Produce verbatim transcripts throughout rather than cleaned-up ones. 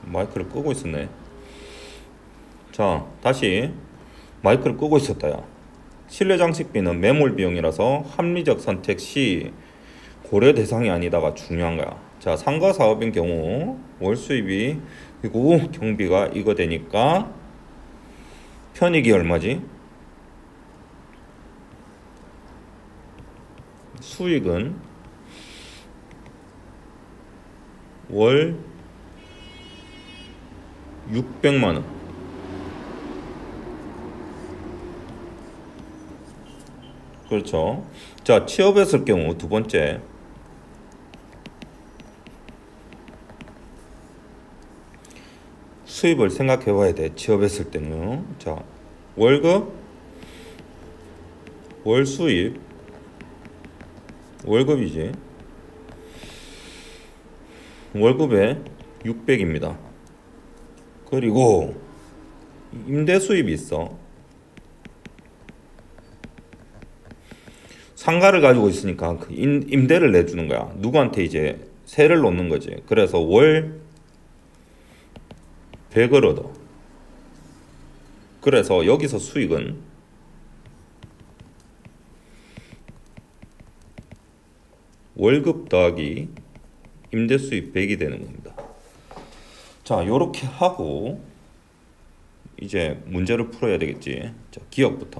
마이크를 끄고 있었네. 자, 다시 마이크를 끄고 있었다. 야. 실내 장식비는 매몰 비용이라서 합리적 선택 시 고려 대상이 아니다가 중요한 거야. 자, 상가 사업인 경우 월 수입이 그리고 경비가 이거 되니까 편익이 얼마지? 수익은 월 육백만 원. 그렇죠. 자, 취업했을 경우 두 번째. 수입을 생각해 봐야 돼. 취업했을 때는. 자, 월급, 월 수입, 월급이지. 월급에 육백입니다. 그리고 임대 수입이 있어. 상가를 가지고 있으니까 그 임대를 내주는 거야. 누구한테 이제 세를 놓는 거지. 그래서 월 백을 얻어. 그래서 여기서 수익은 월급 더하기 임대 수입 백이 되는 겁니다. 자, 요렇게 하고 이제 문제를 풀어야 되겠지. 자, 기억부터.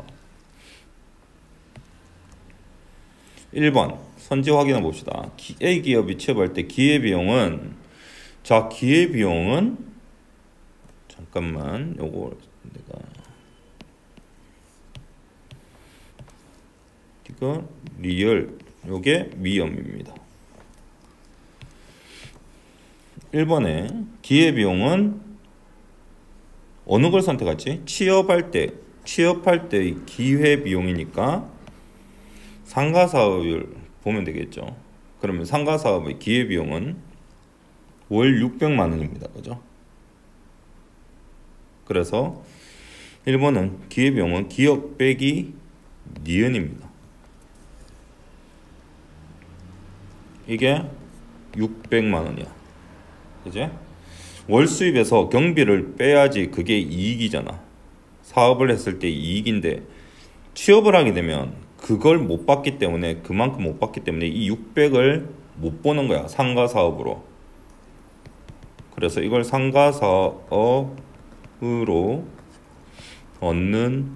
일 번 선지 확인해 봅시다. A 기업이 취업할 때 기회비용은, 자, 기회비용은 잠깐만 요거 내가 이거 리얼, 요게 미음입니다. 일 번에 기회비용은 어느 걸 선택하지? 취업할 때, 취업할 때의 기회비용이니까 상가사업을 보면 되겠죠. 그러면 상가사업의 기회비용은 월 육백만 원입니다. 그죠? 그래서 일 번은 기회비용은 기업 빼기 니은입니다. 이게 육백만 원이야. 그지? 월 수입에서 경비를 빼야지 그게 이익이잖아. 사업을 했을 때 이익인데 취업을 하게 되면 그걸 못 받기 때문에, 그만큼 못 받기 때문에 이 육백을 못 보는 거야. 상가사업으로. 그래서 이걸 상가사업으로 얻는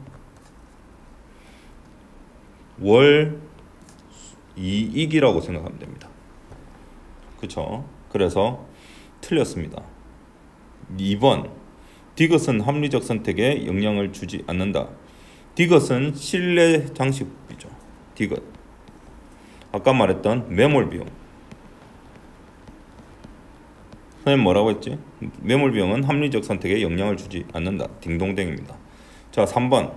월 이익이라고 생각하면 됩니다. 그쵸? 그래서 틀렸습니다. 이 번 디귿은 합리적 선택에 영향을 주지 않는다. 디귿은 실내 장식비죠. 디귿. 아까 말했던 매몰 비용. 선생님 뭐라고 했지? 매몰 비용은 합리적 선택에 영향을 주지 않는다. 딩동댕입니다. 자, 삼 번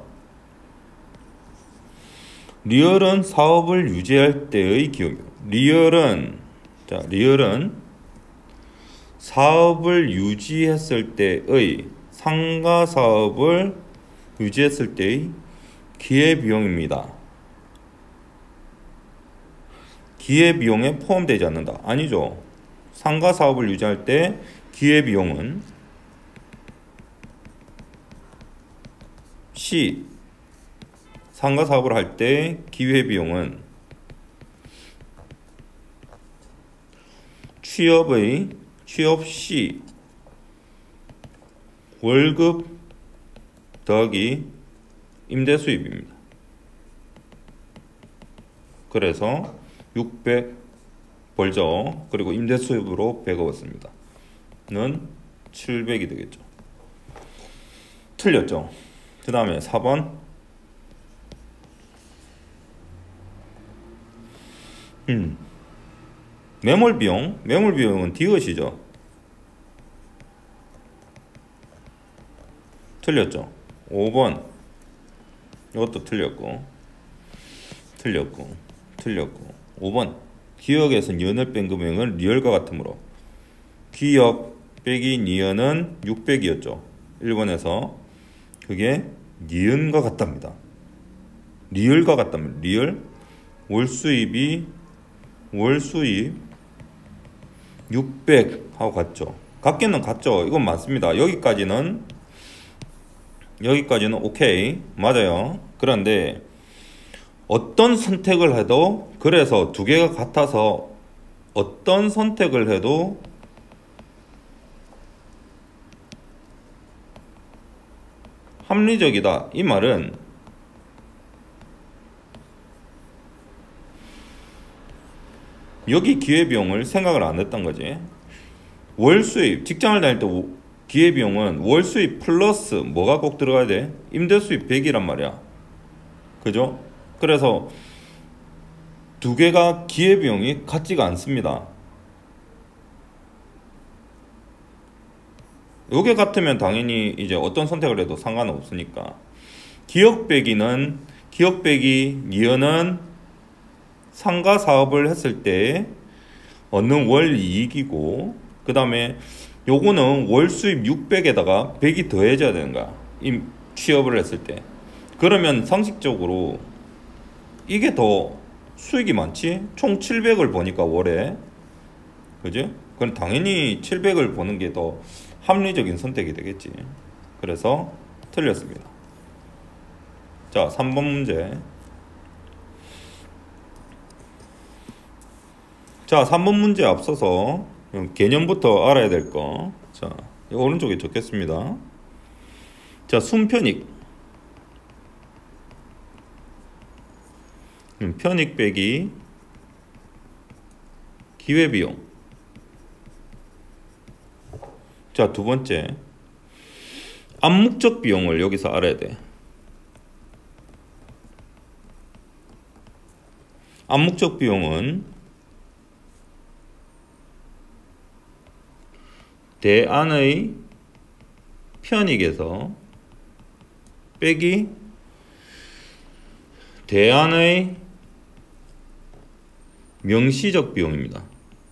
리얼은 사업을 유지할 때의 기업이요. 리얼은 자, 리얼은 사업을 유지했을 때의, 상가 사업을 유지했을 때의 기회비용입니다. 기회비용에 포함되지 않는다. 아니죠. 상가 사업을 유지할 때 기회비용은 시, 상가 사업을 할 때 기회비용은 취업의 취업 시 월급 더하기 임대 수입입니다. 그래서 육백 벌죠. 그리고 임대 수입으로 백 얻었습니다. 는 칠백이 되겠죠. 틀렸죠. 그 다음에 사 번 음. 매몰 비용, 매몰 비용은 디귿이죠. 틀렸죠. 오 번 이것도 틀렸고 틀렸고 틀렸고 오 번 기억에서 니은을 뺀 금액은 리얼과 같으므로 기억 빼기 니은은 육백이었죠. 일 번에서 그게 니은과 같답니다. 리얼과 같답니다. 리얼 월 수입이 월 수입 육백 하고 같죠. 같기는 같죠. 이건 맞습니다. 여기까지는 여기까지는 오케이 맞아요. 그런데 어떤 선택을 해도 그래서 두 개가 같아서 어떤 선택을 해도 합리적이다. 이 말은 여기 기회비용을 생각을 안 했던 거지. 월 수입, 직장을 다닐 때 기회비용은 월 수입 플러스 뭐가 꼭 들어가야 돼? 임대 수입 백이란 말이야. 그죠? 그래서 두 개가 기회비용이 같지가 않습니다. 요게 같으면 당연히 이제 어떤 선택을 해도 상관은 없으니까. 기업 빼기는 기업 빼기 니은은 상가 사업을 했을 때 얻는 월 이익이고, 그 다음에 요거는 월 수입 육백에다가 백이 더해져야 되는 거야. 이 취업을 했을 때. 그러면 상식적으로 이게 더 수익이 많지? 총 칠백을 버니까 월에. 그지? 그럼 당연히 칠백을 버는 게 더 합리적인 선택이 되겠지. 그래서 틀렸습니다. 자, 삼 번 문제. 자, 삼 번 문제 앞서서 개념부터 알아야 될 거. 자, 오른쪽에 적겠습니다. 자, 순편익. 편익 빼기 기회비용. 자, 두 번째. 암묵적 비용을 여기서 알아야 돼. 암묵적 비용은 대안의 편익에서 빼기 대안의 명시적 비용입니다.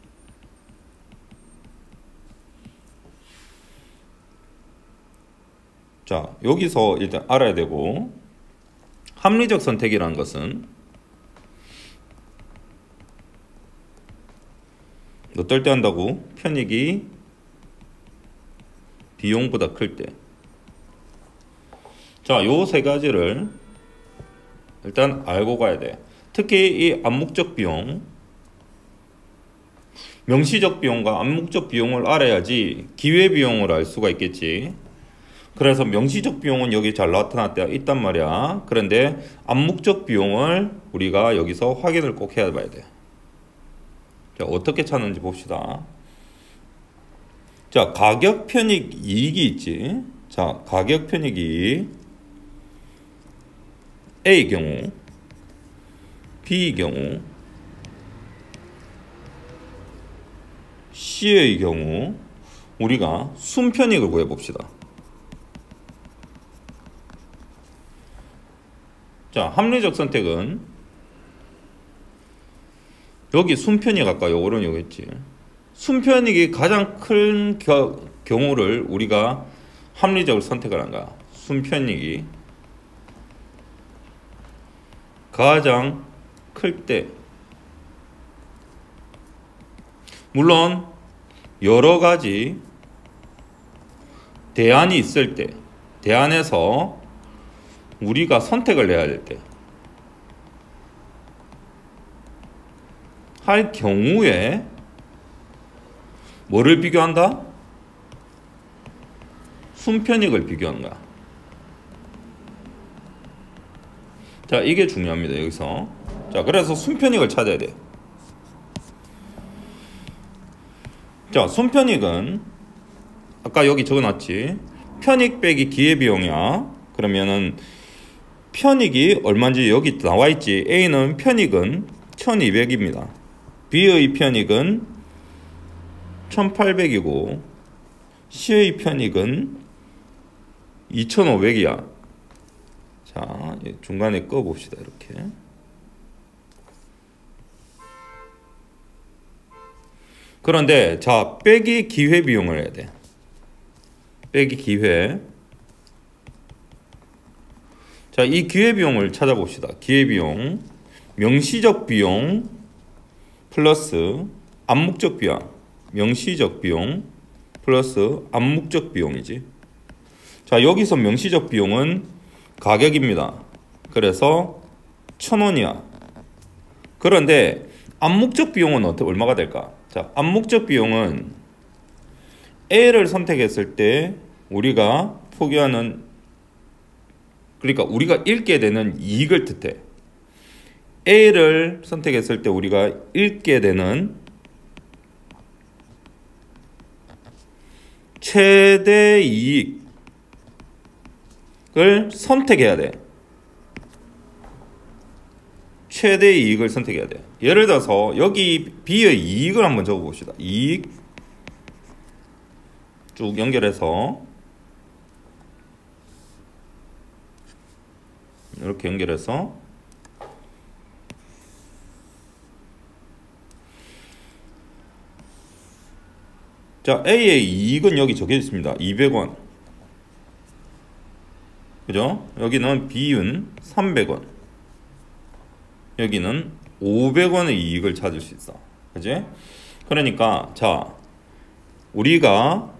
자, 여기서 일단 알아야 되고, 합리적 선택이라는 것은 어떨 때 한다고? 편익이 비용보다 클 때. 자, 요 세 가지를 일단 알고 가야 돼. 특히 이 암묵적 비용, 명시적 비용과 암묵적 비용을 알아야지 기회비용을 알 수가 있겠지. 그래서 명시적 비용은 여기 잘 나타났다 있단 말이야. 그런데 암묵적 비용을 우리가 여기서 확인을 꼭 해야 봐야 돼. 자, 어떻게 찾는지 봅시다. 자, 가격 편익 이익이 있지. 자, 가격 편익 이익 A의 경우, B의 경우, C의 경우 우리가 순편익을 구해봅시다. 자, 합리적 선택은 여기 순편익 아까 요거는 요겠지. 순편익이 가장 큰 겨, 경우를 우리가 합리적으로 선택을 한 거야. 순편익이 가장 클 때, 물론 여러 가지 대안이 있을 때, 대안에서 우리가 선택을 해야 될 때, 할 경우에 뭐를 비교한다? 순편익을 비교하는 거야. 자, 이게 중요합니다. 여기서. 자, 그래서 순편익을 찾아야 돼. 자, 순편익은 아까 여기 적어놨지. 편익 빼기 기회비용이야. 그러면은 편익이 얼마인지 여기 나와있지. A는 편익은 천이백입니다. B의 편익은 천팔백이고 C의 편익은 이천오백이야. 자, 중간에 꺼봅시다. 이렇게. 그런데 자, 빼기 기회비용을 해야 돼. 빼기 기회. 자, 이 기회비용을 찾아봅시다. 기회비용, 명시적 비용 플러스 암묵적 비용, 명시적 비용 플러스 암묵적 비용이지. 자, 여기서 명시적 비용은 가격입니다. 그래서 천 원이야. 그런데 암묵적 비용은 어떻게 얼마가 될까? 자, 암묵적 비용은 A를 선택했을 때 우리가 포기하는, 그러니까 우리가 잃게 되는 이익을 뜻해. A를 선택했을 때 우리가 잃게 되는 최대 이익을 선택해야 돼. 최대 이익을 선택해야 돼. 예를 들어서 여기 B의 이익을 한번 적어봅시다. 이익 쭉 연결해서 이렇게 연결해서 자, A의 이익은 여기 적혀 있습니다. 이백 원. 그죠? 여기는 B는 삼백 원. 여기는 오백 원의 이익을 찾을 수 있어. 그지? 그러니까 자, 우리가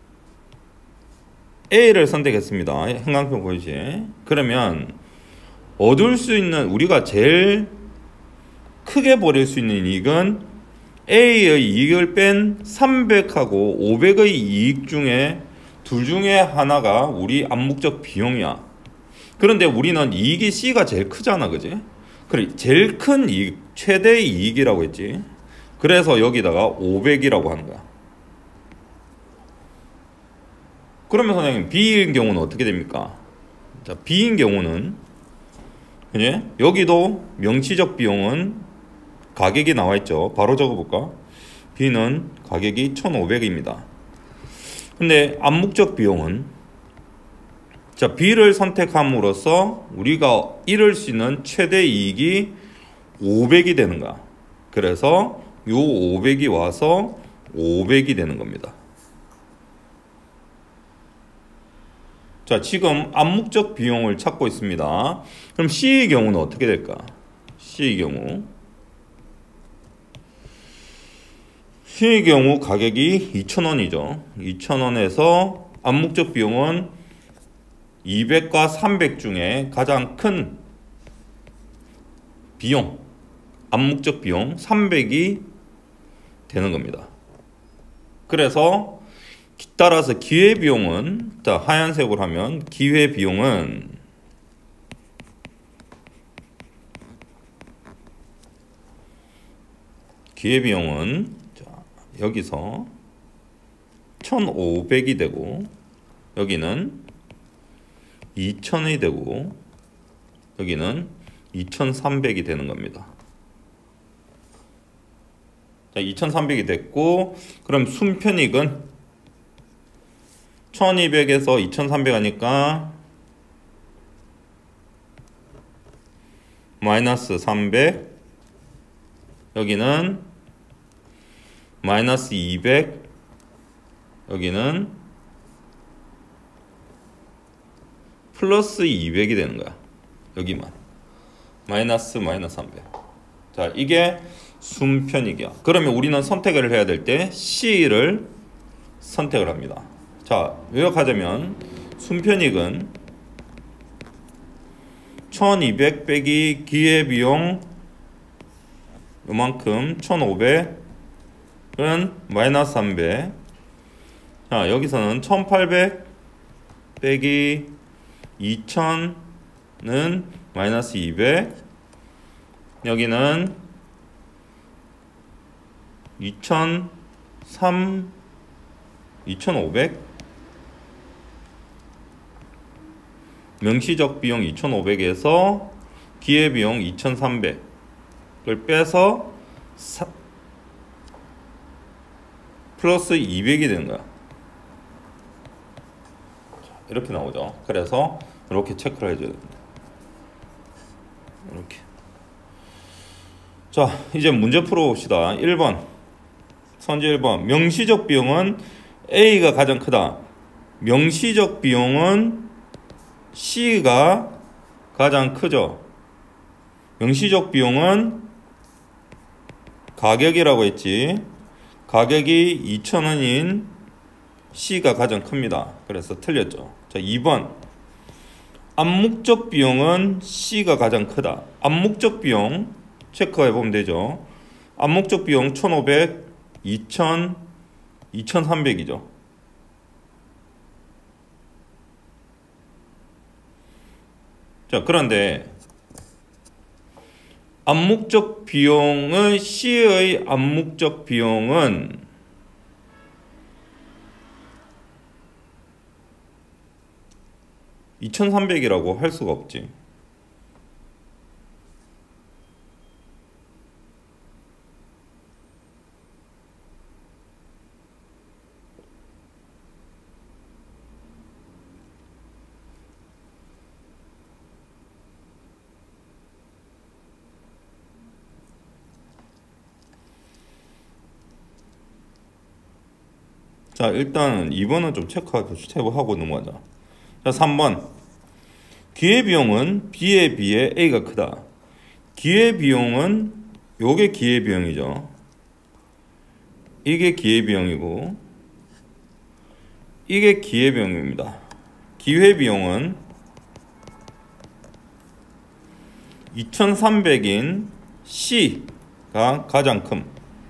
A를 선택했습니다. 형광펜 보이지? 그러면 얻을 수 있는, 우리가 제일 크게 버릴 수 있는 이익은 A의 이익을 뺀 삼백하고 오백의 이익 중에 둘 중에 하나가 우리 암묵적 비용이야. 그런데 우리는 이익이 C가 제일 크잖아. 그지? 그래, 제일 큰 이익, 최대 이익이라고 했지. 그래서 여기다가 오백이라고 하는 거야. 그러면 선생님, B인 경우는 어떻게 됩니까? 자, B인 경우는 그지? 여기도 명시적 비용은 가격이 나와 있죠. 바로 적어볼까? B는 가격이 천오백입니다. 근데 암묵적 비용은, 자, B를 선택함으로써 우리가 잃을 수 있는 최대 이익이 오백이 되는 거야. 그래서 요 오백이 와서 오백이 되는 겁니다. 자, 지금 암묵적 비용을 찾고 있습니다. 그럼 C의 경우는 어떻게 될까? C의 경우 C의 경우 가격이 이천 원이죠. 이천 원에서 암묵적 비용은 이백과 삼백 중에 가장 큰 비용, 암묵적 비용 삼백이 되는 겁니다. 그래서 따라서 기회비용은, 자, 하얀색으로 하면 기회비용은 기회비용은 자, 여기서 천오백이 되고 여기는 이천이 되고 여기는 이천삼백이 되는 겁니다. 자, 이천삼백이 됐고, 그럼 순편익은 천이백에서 이천삼백 하니까 마이너스 삼백, 여기는 마이너스 이백, 여기는 플러스 이백이 되는 거야. 여기만 마이너스 마이너스 삼백. 자, 이게 순편익이야. 그러면 우리는 선택을 해야 될 때 C를 선택을 합니다. 자, 요약하자면 순편익은 천이백 빼기 기회비용 요만큼 천오백은 마이너스 삼백. 자, 여기서는 천팔백 빼기 이천은 마이너스 이백. 여기는 이천삼, 이천오백. 명시적 비용 이천오백에서 기회비용 이천삼백을 빼서 사, 플러스 이백이 되는 거야. 이렇게 나오죠. 그래서 이렇게 체크를 해줘야 됩니다. 이렇게. 자, 이제 문제 풀어봅시다. 일 번 선제 일 번 명시적 비용은 A가 가장 크다. 명시적 비용은 C가 가장 크죠. 명시적 비용은 가격이라고 했지. 가격이 이천 원인 C가 가장 큽니다. 그래서 틀렸죠. 자, 이 번 암묵적 비용은 C가 가장 크다. 암묵적 비용 체크해 보면 되죠. 암묵적 비용 천오백, 이천, 이천삼백이죠. 자, 그런데 암묵적 비용은 C의 암묵적 비용은 이천삼백이라고 할 수가 없지. 자, 일단 이 번은 좀 체크하고 체크하고 넘어가자. 자, 삼 번 기회비용은 B에 비해 A가 크다. 기회비용은 요게 기회비용이죠. 이게 기회비용이고 이게 기회비용입니다. 기회비용은 이천삼백인 C가 가장 큼.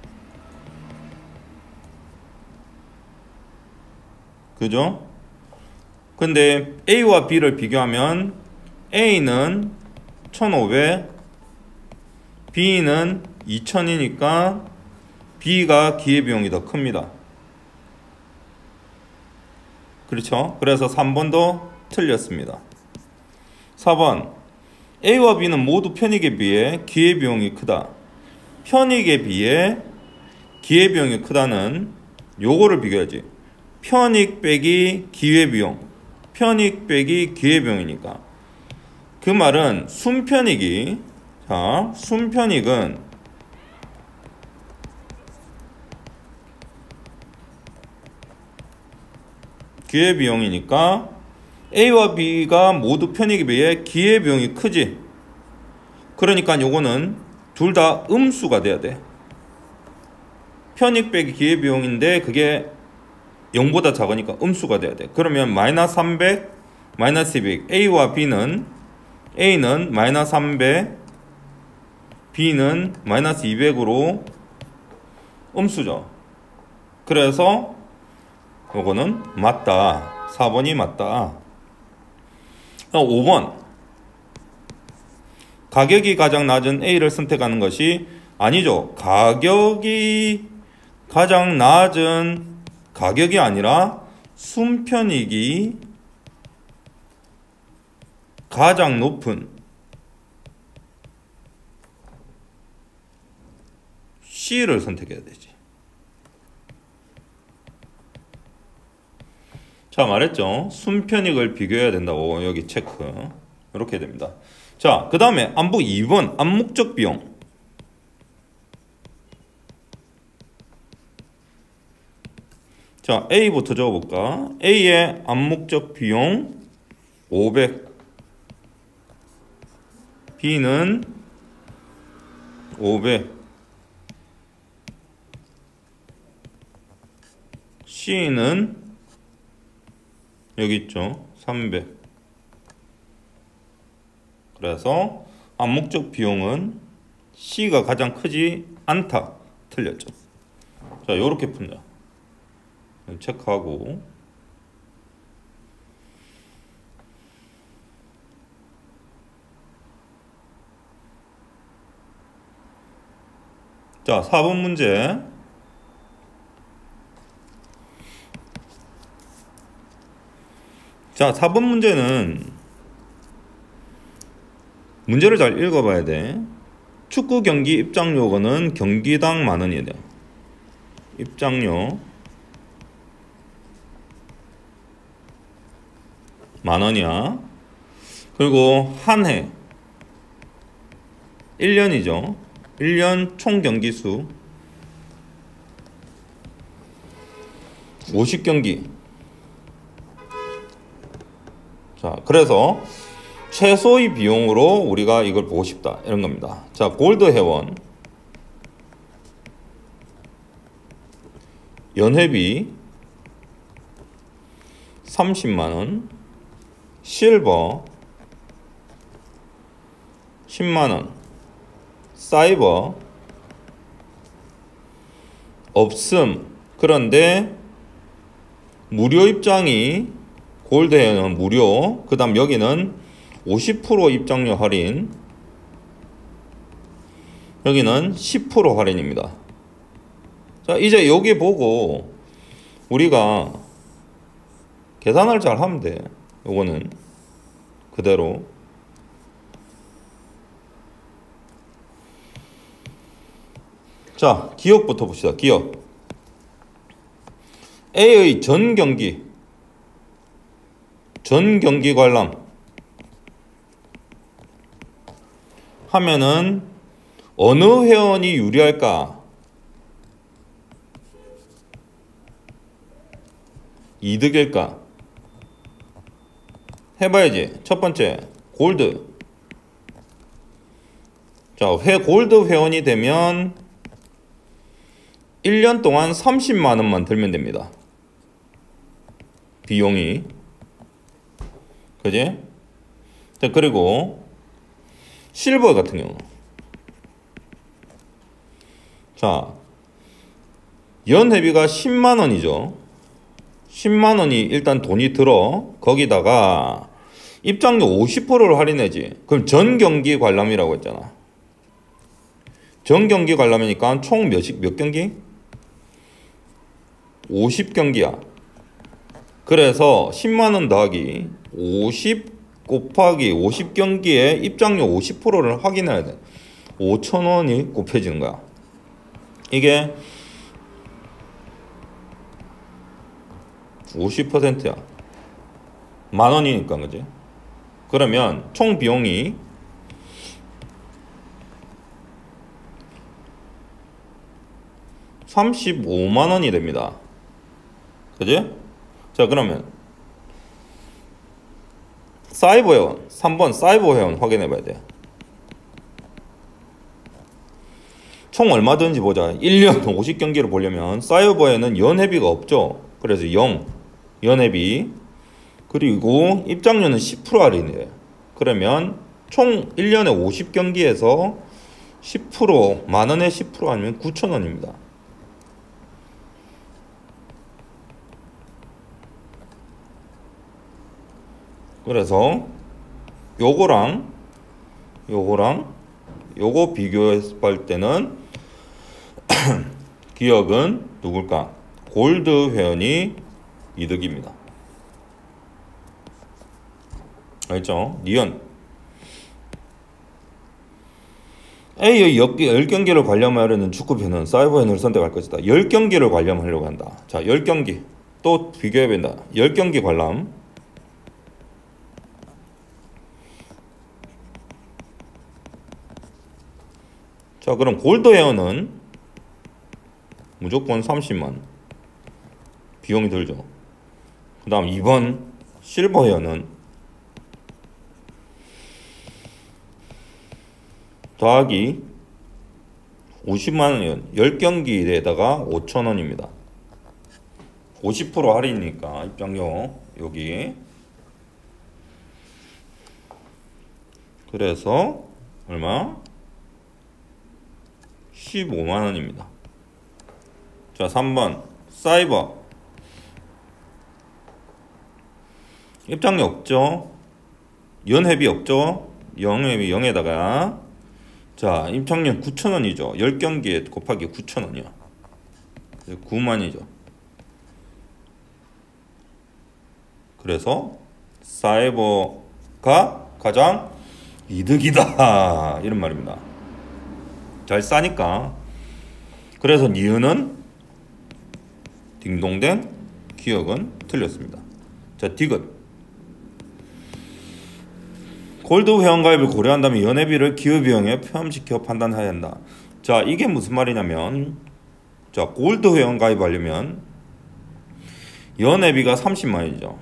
그죠? 근데 A와 B를 비교하면 A는 천오백, B는 이천이니까 B가 기회비용이 더 큽니다. 그렇죠? 그래서 삼 번도 틀렸습니다. 사 번 A와 B는 모두 편익에 비해 기회비용이 크다. 편익에 비해 기회비용이 크다는 요거를 비교해야지. 편익 빼기 기회비용, 편익 빼기 기회비용이니까 그 말은 순편익이, 자, 순편익은 기회비용이니까 A와 B가 모두 편익에 비해 기회비용이 크지. 그러니까 요거는 둘 다 음수가 돼야 돼. 편익 빼기 기회비용인데 그게 영보다 작으니까 음수가 돼야 돼. 그러면 마이너스 삼백, 마이너스 이백. A와 B는 A는 마이너스 삼백, B는 마이너스 이백으로 음수죠. 그래서 요거는 맞다. 사 번이 맞다. 오 번 가격이 가장 낮은 A를 선택하는 것이 아니죠. 가격이 가장 낮은 가격이 아니라 순편익이 가장 높은 C를 선택해야 되지. 자, 말했죠. 순편익을 비교해야 된다고. 여기 체크. 이렇게 됩니다. 자, 그 다음에 암묵 이 번 암묵적 비용. 자, A부터 적어볼까? A의 암묵적 비용 오백, B는 오백, C는 여기 있죠. 삼백. 그래서 암묵적 비용은 C가 가장 크지 않다. 틀렸죠. 자, 요렇게 푼다. 체크하고. 자, 사 번 문제. 자, 사 번 문제는 문제를 잘 읽어봐야 돼. 축구 경기 입장료는 경기당 만 원이야 돼. 입장료 만 원이야. 그리고 한 해 일 년이죠. 일 년 총 경기 수 오십 경기. 자, 그래서 최소의 비용으로 우리가 이걸 보고 싶다. 이런 겁니다. 자, 골드 회원 연회비 삼십만 원, 실버 십만 원, 사이버 없음. 그런데 무료 입장이 골드에는 무료, 그 다음 여기는 오십 퍼센트 입장료 할인, 여기는 십 퍼센트 할인입니다. 자, 이제 여기 보고 우리가 계산을 잘 하면 돼. 요거는 그대로. 자, 기업부터 봅시다. 기업. A의 전 경기, 전 경기 관람 하면은 어느 회원이 유리할까? 이득일까? 해봐야지. 첫 번째, 골드. 자, 회, 골드 회원이 되면 일 년 동안 삼십만 원만 들면 됩니다. 비용이. 그지? 자, 그리고 실버 같은 경우. 자, 연회비가 십만 원이죠. 십만 원이 일단 돈이 들어. 거기다가 입장료 오십 퍼센트를 할인해지. 그럼 전 경기 관람이라고 했잖아. 전 경기 관람이니까 총 몇, 몇 경기? 오십 경기야. 그래서 십만 원 더하기 오십 곱하기 오십 경기에 입장료 오십 퍼센트를 확인해야 돼. 오천 원이 곱해지는 거야. 이게 오십 퍼센트야. 만 원이니까, 그지? 그러면 총 비용이 삼십오만 원이 됩니다. 그지? 자, 그러면 사이버 회원, 삼 번 사이버 회원 확인해 봐야 돼. 총 얼마 드는지 보자. 일 년 오십 경기를 보려면 사이버에는 연회비가 없죠. 그래서 영, 연회비. 그리고 입장료는 십 퍼센트 할인이에요. 그러면 총 일 년에 오십 경기에서 십 퍼센트, 만 원에 십 퍼센트 아니면 구천 원입니다. 그래서 요거랑 요거랑 요거 비교했을 때는 기업은 누굴까? 골드 회원이 이득입니다. 알죠? 니은 A의 십 경기를 관람하려는 축구팬은 사이버회원을 선택할 것이다. 십 경기를 관람하려고 한다. 자, 십 경기 또 비교해야 된다. 십 경기 관람. 자, 그럼 골드 회원은 무조건 삼십만 비용이 들죠. 그 다음 이 번 실버 회원은 더하기 오십만 원, 십 경기에다가 오천 원입니다. 오십 퍼센트 할인이니까 입장료 여기. 그래서 얼마? 십오만 원입니다. 자, 삼 번 사이버. 입장료 없죠. 연회비 없죠. 영회비 영에다가 자, 입장료 구천 원이죠. 십 경기에 곱하기 구천 원이야. 구만이죠. 그래서 사이버가 가장 이득이다. 이런 말입니다. 잘 싸니까. 그래서 니은은 딩동댕, 기억은 틀렸습니다. 자, 디귿. 골드 회원가입을 고려한다면 연회비를 기업비용에 포함시켜 판단해야 한다. 자, 이게 무슨 말이냐면, 자, 골드 회원가입하려면 연회비가 삼십만이죠.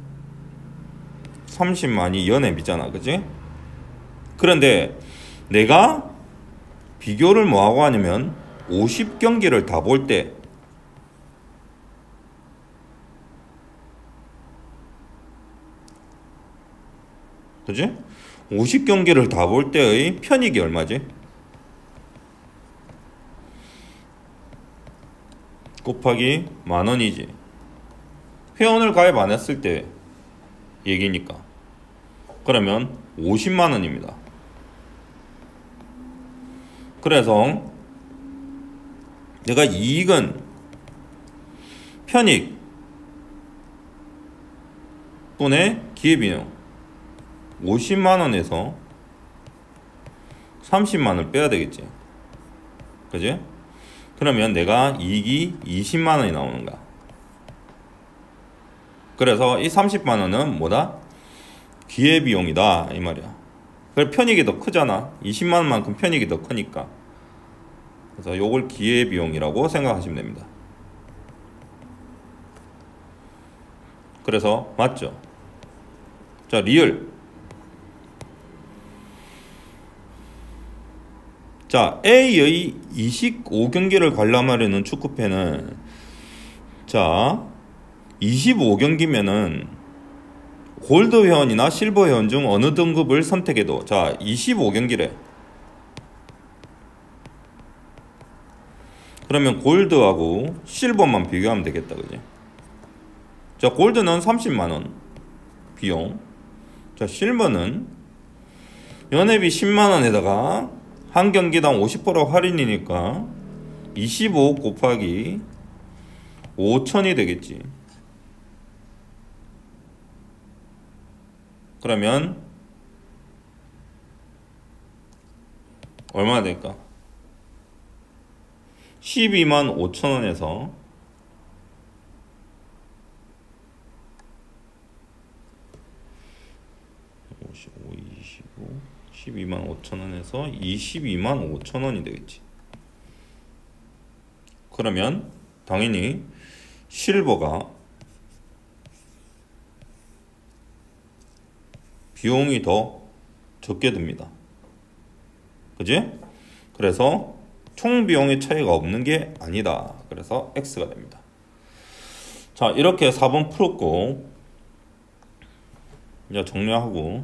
삼십만이 연회비잖아, 그지? 그런데 내가 비교를 뭐하고 하냐면 오십 경기를 다 볼 때 그지? 오십 경기를 다 볼 때의 편익이 얼마지? 곱하기 만 원이지. 회원을 가입 안 했을 때 얘기니까. 그러면 오십만 원입니다. 그래서 내가 이익은 편익 분의 기회비용 오십만 원에서 삼십만 원을 빼야 되겠지. 그지? 그러면 내가 이익이 이십만 원이 나오는 거야. 그래서 이 삼십만 원은 뭐다? 기회비용이다 이 말이야. 그래 편익이 더 크잖아. 이십만 원만큼 편익이 더 크니까. 그래서 요걸 기회비용이라고 생각하시면 됩니다. 그래서 맞죠? 자, 리을. 자, A의 이십오 경기를 관람하려는 축구팬은 자, 이십오 경기면은 골드 회원이나 실버 회원 중 어느 등급을 선택해도 자, 이십오 경기래. 그러면 골드하고 실버만 비교하면 되겠다. 그지? 자, 골드는 삼십만 원 비용. 자, 실버는 연회비 십만 원에다가 한 경기당 오십 퍼센트 할인이니까 이십오 곱하기 오천이 되겠지. 그러면 얼마나 될까? 십이만 오천 원에서 오십오, 이십오, 십이만 오천 원에서 이십이만 오천 원이 되겠지. 그러면 당연히 실버가 비용이 더 적게 듭니다. 그지? 그래서 총 비용의 차이가 없는 게 아니다. 그래서 X가 됩니다. 자, 이렇게 사 번 풀었고 이제 정리하고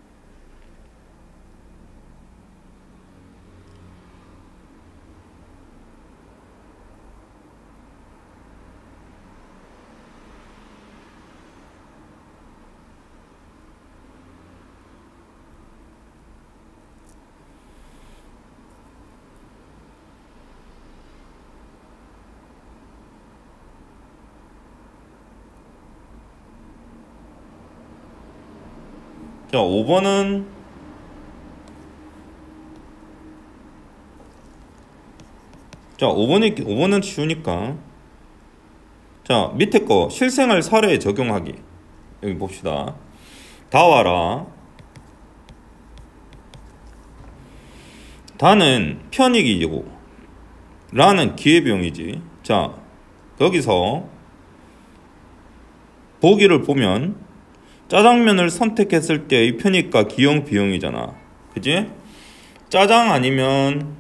자, 오 번은 자, 오 번이 오 번은 쉬우니까 자, 밑에 거 실생활 사례에 적용하기. 여기 봅시다. 다 와라. 다는 편익이고 라는 기회비용이지. 자, 여기서 보기를 보면 짜장면을 선택했을 때의 편익과 기용 비용이잖아. 그지? 짜장 아니면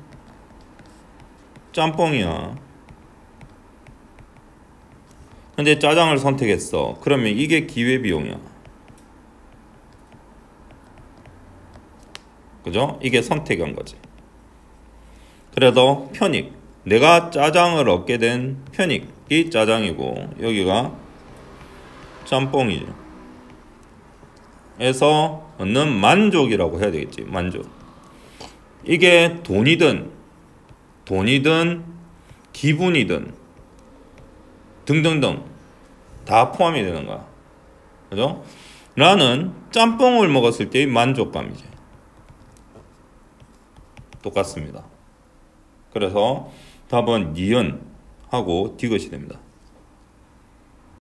짬뽕이야. 근데 짜장을 선택했어. 그러면 이게 기회비용이야. 그죠? 이게 선택한 거지. 그래도 편익. 내가 짜장을 얻게 된 편익이 짜장이고 여기가 짬뽕이죠. 에서 얻는 만족이라고 해야 되겠지. 만족. 이게 돈이든 돈이든 기분이든 등등등 다 포함이 되는 거야. 그죠? 라는 짬뽕을 먹었을 때의 만족감이지. 똑같습니다. 그래서 답은 니은 하고 디귿이 됩니다.